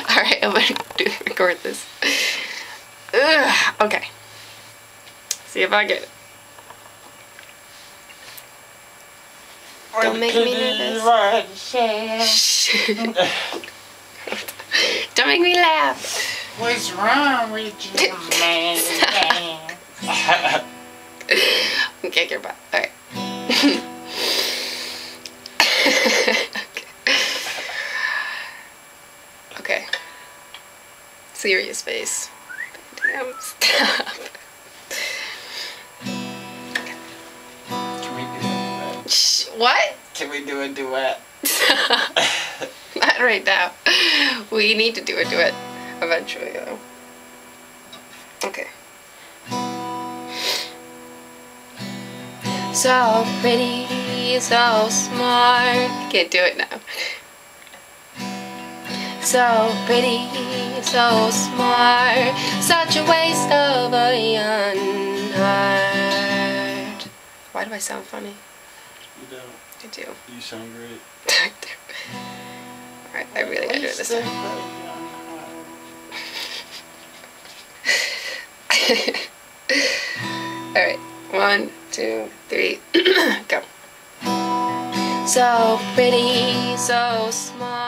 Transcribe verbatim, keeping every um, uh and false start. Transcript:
Alright, I'm gonna do, record this. Ugh, okay. See if I get it. Don't make me nervous. Don't make me laugh. What's wrong with you, man? Kick your butt. Alright. Okay. Serious face. Damn, stop. Can we do a duet? Shh, what? Can we do a duet? Not right now. We need to do a duet eventually, though. Okay. So pretty, so smart. Can't do it now. So pretty, so smart. Such a waste of a young heart. Why do I sound funny? You don't. I do. You sound great. Alright, I really gotta do it this time. Alright, one, two, three, go. So pretty, so smart.